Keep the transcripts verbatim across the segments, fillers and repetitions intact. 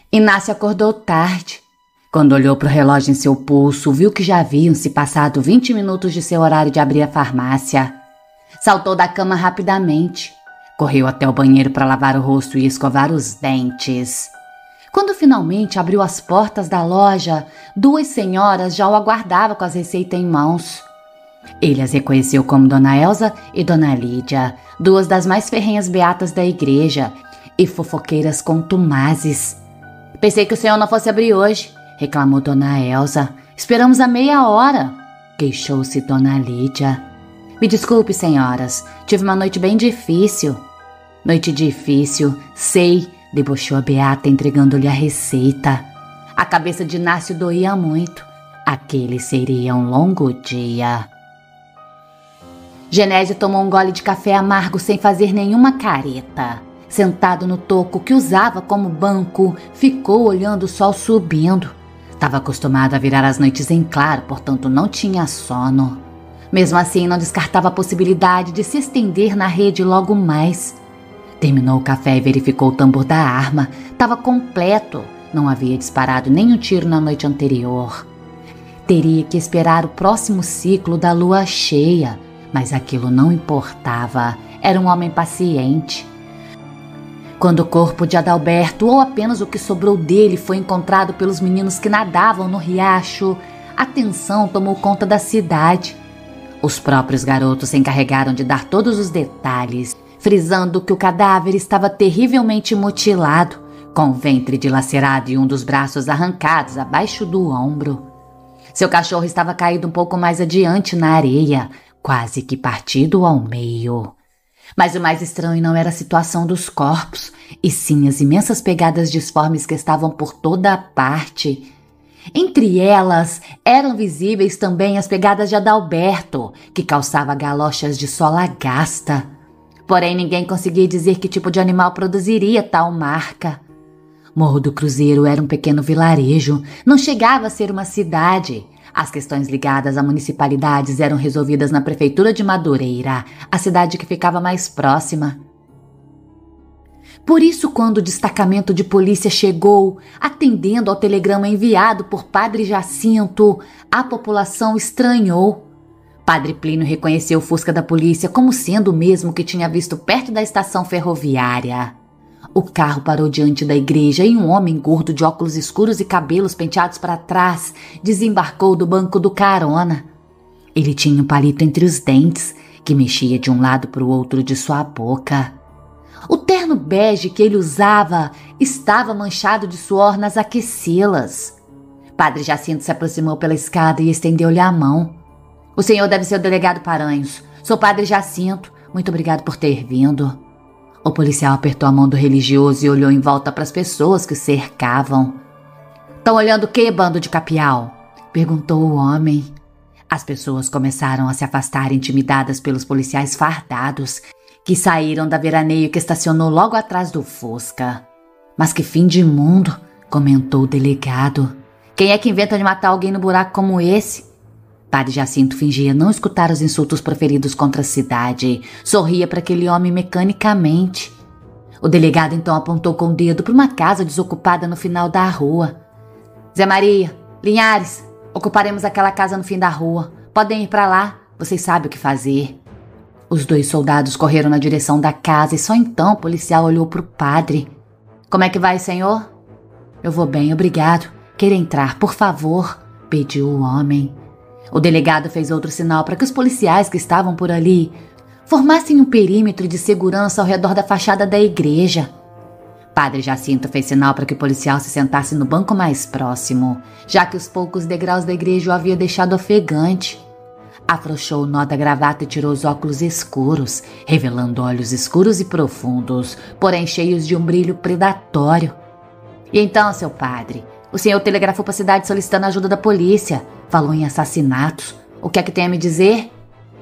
Inácio acordou tarde. Quando olhou para o relógio em seu pulso, viu que já haviam se passado vinte minutos de seu horário de abrir a farmácia. Saltou da cama rapidamente. Correu até o banheiro para lavar o rosto e escovar os dentes. Quando finalmente abriu as portas da loja, duas senhoras já o aguardavam com as receitas em mãos. Ele as reconheceu como Dona Elza e Dona Lídia, duas das mais ferrenhas beatas da igreja e fofoqueiras contumazes. Pensei que o senhor não fosse abrir hoje, reclamou Dona Elza. Esperamos a meia hora, queixou-se Dona Lídia. Me desculpe, senhoras, tive uma noite bem difícil. Noite difícil, sei, debochou a beata entregando-lhe a receita. A cabeça de Inácio doía muito. Aquele seria um longo dia. Genésio tomou um gole de café amargo sem fazer nenhuma careta. Sentado no toco que usava como banco, ficou olhando o sol subindo. Estava acostumado a virar as noites em claro, portanto não tinha sono. Mesmo assim, não descartava a possibilidade de se estender na rede logo mais. Terminou o café e verificou o tambor da arma. Estava completo. Não havia disparado nenhum tiro na noite anterior. Teria que esperar o próximo ciclo da lua cheia, mas aquilo não importava. Era um homem paciente. Quando o corpo de Adalberto, ou apenas o que sobrou dele, foi encontrado pelos meninos que nadavam no riacho, a tensão tomou conta da cidade. Os próprios garotos se encarregaram de dar todos os detalhes, frisando que o cadáver estava terrivelmente mutilado, com o ventre dilacerado e um dos braços arrancados abaixo do ombro. Seu cachorro estava caído um pouco mais adiante na areia, quase que partido ao meio. Mas o mais estranho não era a situação dos corpos, e sim as imensas pegadas disformes que estavam por toda a parte. Entre elas, eram visíveis também as pegadas de Adalberto, que calçava galochas de sola gasta. Porém, ninguém conseguia dizer que tipo de animal produziria tal marca. Morro do Cruzeiro era um pequeno vilarejo, não chegava a ser uma cidade. As questões ligadas a municipalidades eram resolvidas na prefeitura de Madureira, a cidade que ficava mais próxima. Por isso, quando o destacamento de polícia chegou, atendendo ao telegrama enviado por Padre Jacinto, a população estranhou. Padre Plínio reconheceu o Fusca da polícia como sendo o mesmo que tinha visto perto da estação ferroviária. O carro parou diante da igreja e um homem gordo de óculos escuros e cabelos penteados para trás desembarcou do banco do carona. Ele tinha um palito entre os dentes, que mexia de um lado para o outro de sua boca. O terno bege que ele usava estava manchado de suor nas aquecilas. Padre Jacinto se aproximou pela escada e estendeu-lhe a mão. O senhor deve ser o delegado Paranhos. Sou Padre Jacinto. Muito obrigado por ter vindo. O policial apertou a mão do religioso e olhou em volta para as pessoas que o cercavam. Estão olhando o quê, bando de capial? Perguntou o homem. As pessoas começaram a se afastar, intimidadas pelos policiais fardados, que saíram da veraneio que estacionou logo atrás do Fusca. Mas que fim de mundo, comentou o delegado. Quem é que inventa de matar alguém no buraco como esse? Padre Jacinto fingia não escutar os insultos proferidos contra a cidade. Sorria para aquele homem mecanicamente. O delegado então apontou com o dedo para uma casa desocupada no final da rua. Zé Maria, Linhares, ocuparemos aquela casa no fim da rua. Podem ir para lá, vocês sabem o que fazer. Os dois soldados correram na direção da casa e só então o policial olhou para o padre. Como é que vai, senhor? Eu vou bem, obrigado. Queira entrar, por favor, pediu o homem. O delegado fez outro sinal para que os policiais que estavam por ali formassem um perímetro de segurança ao redor da fachada da igreja. Padre Jacinto fez sinal para que o policial se sentasse no banco mais próximo, já que os poucos degraus da igreja o haviam deixado ofegante. Afrouxou o nó da gravata e tirou os óculos escuros, revelando olhos escuros e profundos, porém cheios de um brilho predatório. E então, seu padre, o senhor telegrafou para a cidade solicitando a ajuda da polícia. Falou em assassinatos. O que é que tem a me dizer?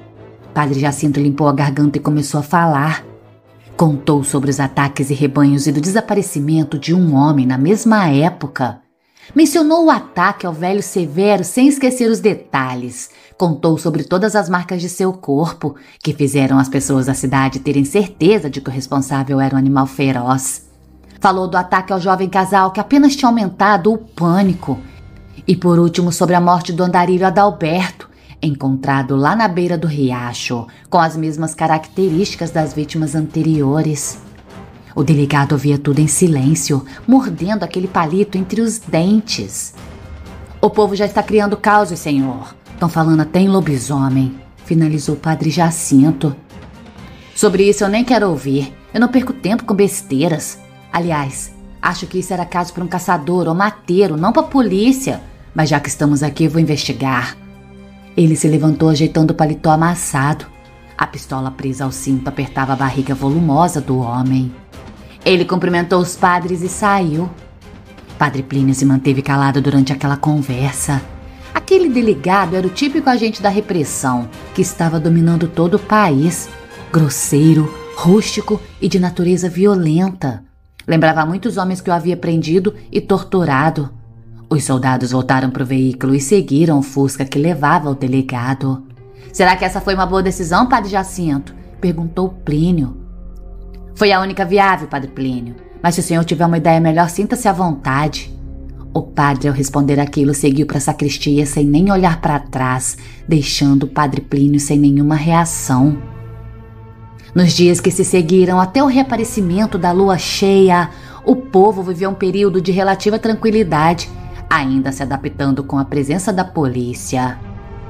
Padre Jacinto limpou a garganta e começou a falar. Contou sobre os ataques e rebanhos e do desaparecimento de um homem na mesma época. Mencionou o ataque ao velho Severo sem esquecer os detalhes. Contou sobre todas as marcas de seu corpo, que fizeram as pessoas da cidade terem certeza de que o responsável era um animal feroz. Falou do ataque ao jovem casal que apenas tinha aumentado o pânico. E por último sobre a morte do andarilho Adalberto, encontrado lá na beira do riacho, com as mesmas características das vítimas anteriores. O delegado ouvia tudo em silêncio, mordendo aquele palito entre os dentes. O povo já está criando causos, senhor. Estão falando até em lobisomem, finalizou o padre Jacinto. Sobre isso eu nem quero ouvir. Eu não perco tempo com besteiras. Aliás, acho que isso era caso para um caçador ou mateiro, não para a polícia. Mas já que estamos aqui, eu vou investigar. Ele se levantou ajeitando o paletó amassado. A pistola presa ao cinto apertava a barriga volumosa do homem. Ele cumprimentou os padres e saiu. Padre Plínio se manteve calado durante aquela conversa. Aquele delegado era o típico agente da repressão que estava dominando todo o país. Grosseiro, rústico e de natureza violenta. Lembrava muitos homens que o havia prendido e torturado. Os soldados voltaram para o veículo e seguiram o Fusca que levava o delegado. Será que essa foi uma boa decisão, padre Jacinto? Perguntou Plínio. Foi a única viável, padre Plínio. Mas se o senhor tiver uma ideia melhor, sinta-se à vontade. O padre, ao responder aquilo, seguiu para a sacristia sem nem olhar para trás, deixando o padre Plínio sem nenhuma reação. Nos dias que se seguiram até o reaparecimento da lua cheia, o povo viveu um período de relativa tranquilidade, ainda se adaptando com a presença da polícia.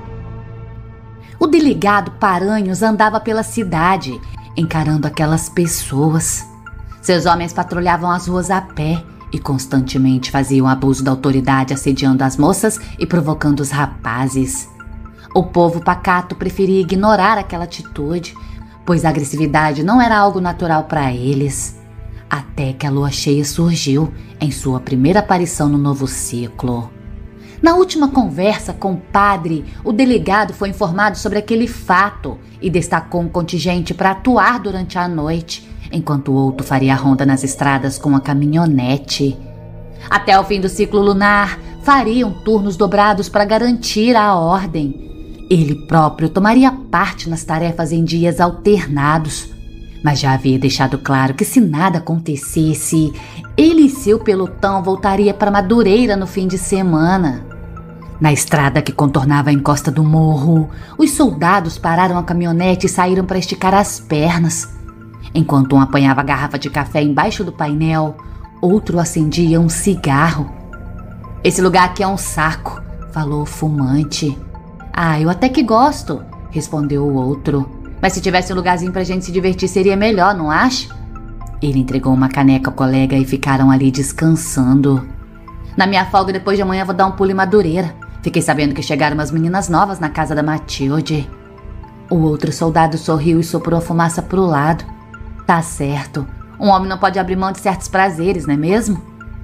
O delegado Paranhos andava pela cidade, encarando aquelas pessoas. Seus homens patrulhavam as ruas a pé e constantemente faziam abuso da autoridade, assediando as moças e provocando os rapazes. O povo pacato preferia ignorar aquela atitude, pois a agressividade não era algo natural para eles. Até que a lua cheia surgiu em sua primeira aparição no novo ciclo. Na última conversa com o padre, o delegado foi informado sobre aquele fato e destacou um contingente para atuar durante a noite, enquanto o outro faria a ronda nas estradas com a caminhonete. Até o fim do ciclo lunar, fariam turnos dobrados para garantir a ordem. Ele próprio tomaria parte nas tarefas em dias alternados, mas já havia deixado claro que se nada acontecesse, ele e seu pelotão voltaria para Madureira no fim de semana. Na estrada que contornava a encosta do morro, os soldados pararam a caminhonete e saíram para esticar as pernas. Enquanto um apanhava a garrafa de café embaixo do painel, outro acendia um cigarro. "Esse lugar aqui é um saco", falou o fumante. "Ah, eu até que gosto", respondeu o outro. "Mas se tivesse um lugarzinho pra gente se divertir seria melhor, não acha?" Ele entregou uma caneca ao colega e ficaram ali descansando. "Na minha folga depois de amanhã vou dar um pulo em Madureira. Fiquei sabendo que chegaram umas meninas novas na casa da Matilde." O outro soldado sorriu e soprou a fumaça pro lado. "Tá certo. Um homem não pode abrir mão de certos prazeres, não é mesmo?"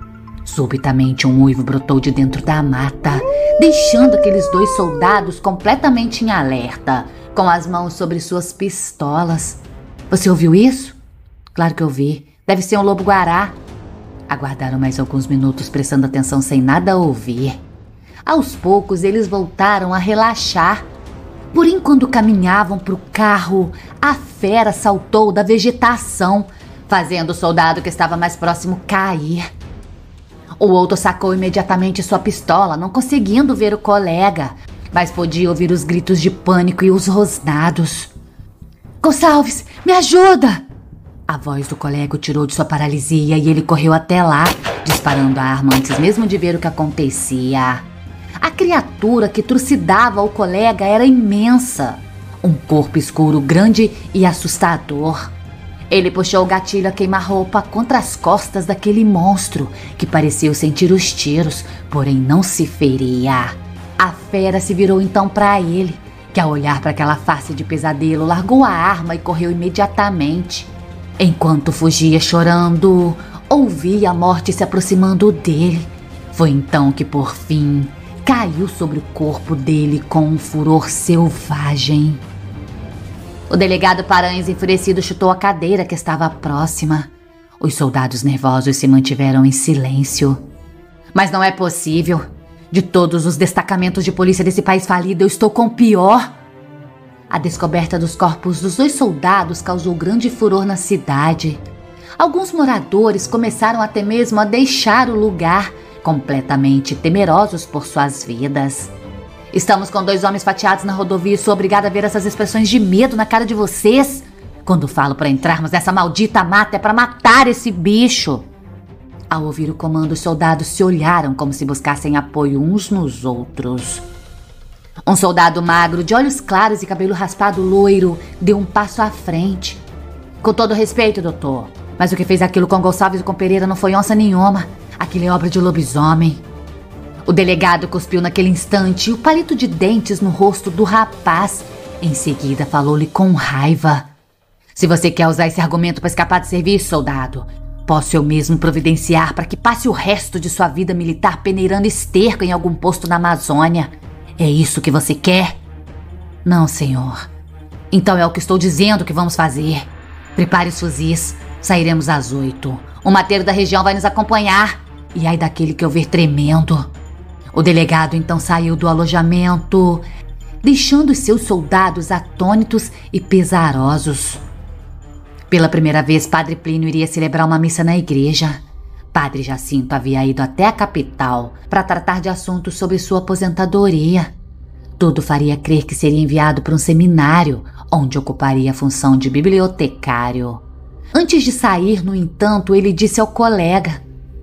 Subitamente um uivo brotou de dentro da mata, deixando aqueles dois soldados completamente em alerta, com as mãos sobre suas pistolas. "Você ouviu isso?" "Claro que eu vi. Deve ser um lobo-guará." Aguardaram mais alguns minutos, prestando atenção sem nada ouvir. Aos poucos eles voltaram a relaxar. Porém, quando caminhavam para o carro, a fera saltou da vegetação, fazendo o soldado que estava mais próximo cair. O outro sacou imediatamente sua pistola, não conseguindo ver o colega, mas podia ouvir os gritos de pânico e os rosnados. "Gonçalves, me ajuda!" A voz do colega o tirou de sua paralisia e ele correu até lá, disparando a arma antes mesmo de ver o que acontecia. A criatura que trucidava o colega era imensa. Um corpo escuro, grande e assustador. Ele puxou o gatilho a queima-roupa contra as costas daquele monstro, que pareceu sentir os tiros, porém não se feria. A fera se virou então para ele, que ao olhar para aquela face de pesadelo, largou a arma e correu imediatamente. Enquanto fugia chorando, ouvia a morte se aproximando dele. Foi então que, por fim, caiu sobre o corpo dele com um furor selvagem. O delegado Paranhos, enfurecido, chutou a cadeira que estava próxima. Os soldados nervosos se mantiveram em silêncio. "Mas não é possível. De todos os destacamentos de polícia desse país falido, eu estou com o pior." A descoberta dos corpos dos dois soldados causou grande furor na cidade. Alguns moradores começaram até mesmo a deixar o lugar, completamente temerosos por suas vidas. Estamos com dois homens fatiados na rodovia e sou obrigada a ver essas expressões de medo na cara de vocês. Quando falo para entrarmos nessa maldita mata é para matar esse bicho. Ao ouvir o comando, os soldados se olharam como se buscassem apoio uns nos outros. Um soldado magro, de olhos claros e cabelo raspado loiro, deu um passo à frente. Com todo respeito, doutor, mas o que fez aquilo com Gonçalves e com Pereira não foi onça nenhuma. Aquilo é obra de lobisomem. O delegado cuspiu naquele instante e o palito de dentes no rosto do rapaz. Em seguida, falou-lhe com raiva. Se você quer usar esse argumento para escapar de serviço, soldado, posso eu mesmo providenciar para que passe o resto de sua vida militar peneirando esterco em algum posto na Amazônia. É isso que você quer? Não, senhor. Então é o que estou dizendo que vamos fazer. Prepare os fuzis. Sairemos às oito. O mateiro da região vai nos acompanhar. E ai daquele que eu ver tremendo. O delegado então saiu do alojamento, deixando os seus soldados atônitos e pesarosos. Pela primeira vez, Padre Plínio iria celebrar uma missa na igreja. Padre Jacinto havia ido até a capital para tratar de assuntos sobre sua aposentadoria. Tudo faria crer que seria enviado para um seminário, onde ocuparia a função de bibliotecário. Antes de sair, no entanto, ele disse ao colega: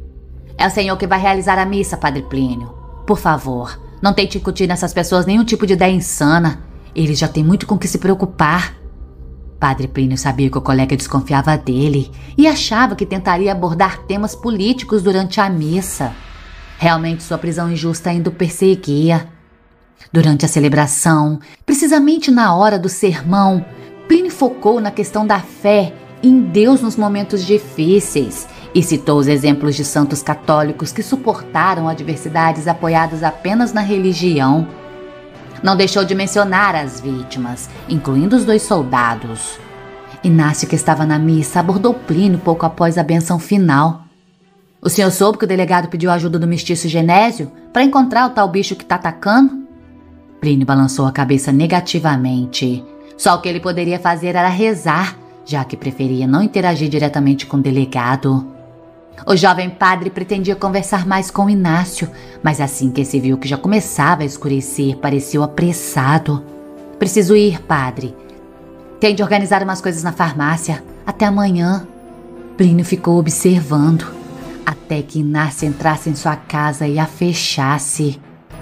É o senhor que vai realizar a missa, Padre Plínio. Por favor, não tente incutir nessas pessoas nenhum tipo de ideia insana. Eles já têm muito com que se preocupar. Padre Plínio sabia que o colega desconfiava dele e achava que tentaria abordar temas políticos durante a missa. Realmente sua prisão injusta ainda o perseguia. Durante a celebração, precisamente na hora do sermão, Plínio focou na questão da fé em Deus nos momentos difíceis e citou os exemplos de santos católicos que suportaram adversidades apoiados apenas na religião. Não deixou de mencionar as vítimas, incluindo os dois soldados. Inácio, que estava na missa, abordou Plínio pouco após a bênção final. O senhor soube que o delegado pediu a ajuda do mestiço Genésio para encontrar o tal bicho que está atacando? Plínio balançou a cabeça negativamente. Só o que ele poderia fazer era rezar, já que preferia não interagir diretamente com o delegado. O jovem padre pretendia conversar mais com Inácio, mas assim que se viu que já começava a escurecer, pareceu apressado. Preciso ir, padre. Tem de organizar umas coisas na farmácia. Até amanhã. Plínio ficou observando, até que Inácio entrasse em sua casa e a fechasse.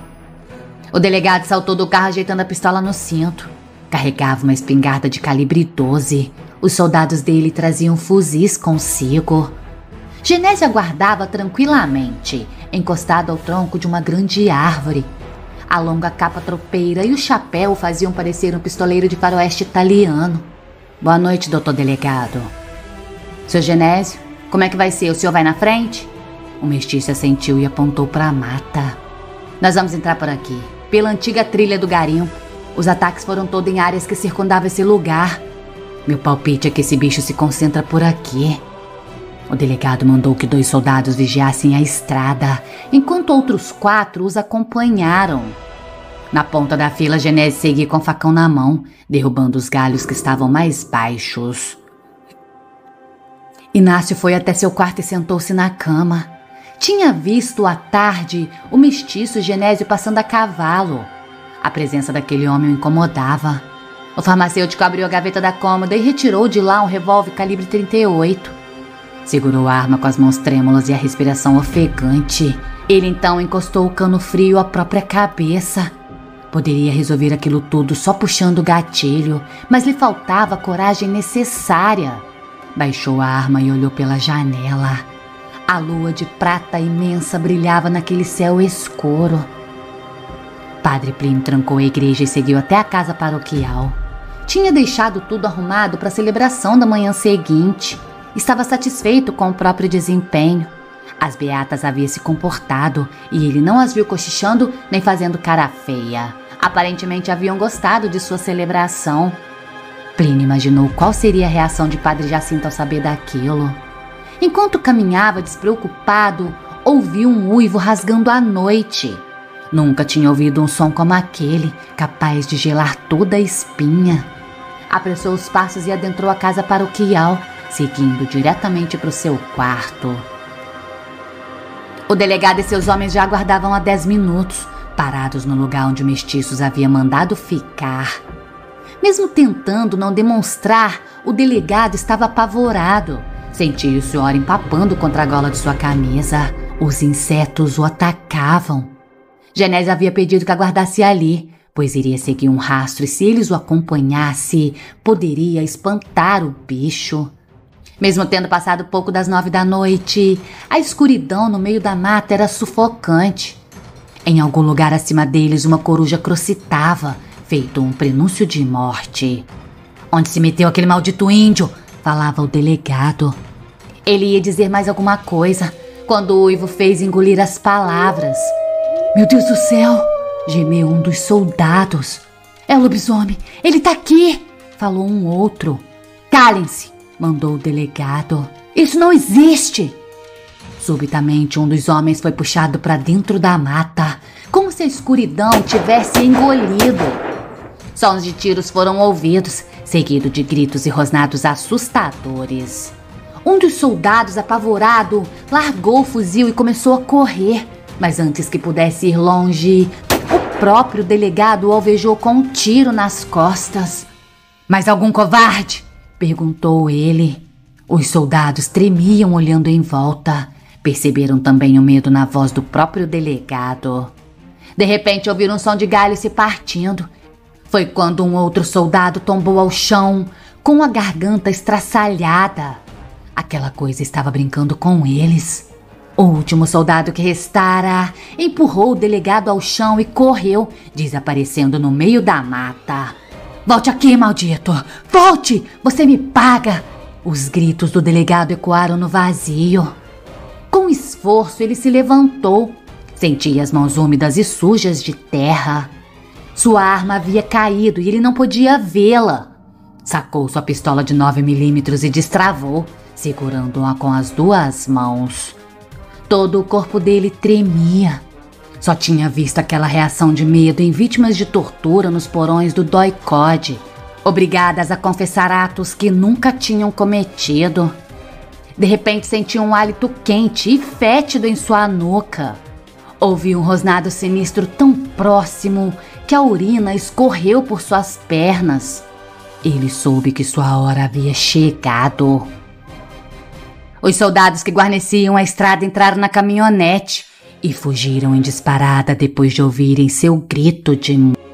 O delegado saltou do carro ajeitando a pistola no cinto. Carregava uma espingarda de calibre doze. Os soldados dele traziam fuzis consigo. Genésio aguardava tranquilamente, encostado ao tronco de uma grande árvore. A longa capa tropeira e o chapéu o faziam parecer um pistoleiro de faroeste italiano. Boa noite, doutor delegado. Seu Genésio, como é que vai ser? O senhor vai na frente? O mestiço assentiu e apontou para a mata. Nós vamos entrar por aqui, pela antiga trilha do garimpo. Os ataques foram todos em áreas que circundavam esse lugar. Meu palpite é que esse bicho se concentra por aqui. O delegado mandou que dois soldados vigiassem a estrada, enquanto outros quatro os acompanharam. Na ponta da fila, Genésio seguia com o facão na mão, derrubando os galhos que estavam mais baixos. Inácio foi até seu quarto e sentou-se na cama. Tinha visto à tarde o mestiço Genésio passando a cavalo. A presença daquele homem o incomodava. O farmacêutico abriu a gaveta da cômoda e retirou de lá um revólver calibre trinta e oito. Segurou a arma com as mãos trêmulas e a respiração ofegante. Ele então encostou o cano frio à própria cabeça. Poderia resolver aquilo tudo só puxando o gatilho, mas lhe faltava a coragem necessária. Baixou a arma e olhou pela janela. A lua de prata imensa brilhava naquele céu escuro. Padre Plínio trancou a igreja e seguiu até a casa paroquial. Tinha deixado tudo arrumado para a celebração da manhã seguinte. Estava satisfeito com o próprio desempenho. As beatas haviam se comportado e ele não as viu cochichando nem fazendo cara feia. Aparentemente haviam gostado de sua celebração. Plínio imaginou qual seria a reação de Padre Jacinto ao saber daquilo. Enquanto caminhava despreocupado, ouviu um uivo rasgando a noite. Nunca tinha ouvido um som como aquele, capaz de gelar toda a espinha. Apressou os passos e adentrou a casa paroquial. seguindo diretamente para o seu quarto. O delegado e seus homens já aguardavam há dez minutos, parados no lugar onde o mestiço havia mandado ficar. Mesmo tentando não demonstrar, o delegado estava apavorado. Sentia o suor empapando contra a gola de sua camisa. Os insetos o atacavam. Genésio havia pedido que aguardasse ali, pois iria seguir um rastro e se eles o acompanhassem, poderia espantar o bicho. Mesmo tendo passado pouco das nove da noite, a escuridão no meio da mata era sufocante. Em algum lugar acima deles, uma coruja crocitava, feito um prenúncio de morte. "Onde se meteu aquele maldito índio?" falava o delegado. Ele ia dizer mais alguma coisa, quando o uivo fez engolir as palavras. "Meu Deus do céu!" gemeu um dos soldados. "É o lobisomem! Ele tá aqui!" falou um outro. "Calem-se!" mandou o delegado. "Isso não existe!" Subitamente, um dos homens foi puxado para dentro da mata, como se a escuridão tivesse engolido. Sons de tiros foram ouvidos, seguido de gritos e rosnados assustadores. Um dos soldados, apavorado, largou o fuzil e começou a correr, mas antes que pudesse ir longe, o próprio delegado o alvejou com um tiro nas costas. "Mais algum covarde?" perguntou ele. Os soldados tremiam olhando em volta. Perceberam também o medo na voz do próprio delegado. De repente ouviram um som de galho se partindo. Foi quando um outro soldado tombou ao chão, com a garganta estraçalhada. Aquela coisa estava brincando com eles. O último soldado que restara empurrou o delegado ao chão e correu, desaparecendo no meio da mata. "Volte aqui, maldito! Volte! Você me paga!" Os gritos do delegado ecoaram no vazio. Com esforço, ele se levantou. Sentia as mãos úmidas e sujas de terra. Sua arma havia caído e ele não podia vê-la. Sacou sua pistola de nove milímetros e destravou, segurando-a com as duas mãos. Todo o corpo dele tremia. Só tinha visto aquela reação de medo em vítimas de tortura nos porões do doicode, obrigadas a confessar atos que nunca tinham cometido. De repente sentiu um hálito quente e fétido em sua nuca. Ouviu um rosnado sinistro tão próximo que a urina escorreu por suas pernas. Ele soube que sua hora havia chegado. Os soldados que guarneciam a estrada entraram na caminhonete e fugiram em disparada depois de ouvirem seu grito de morte.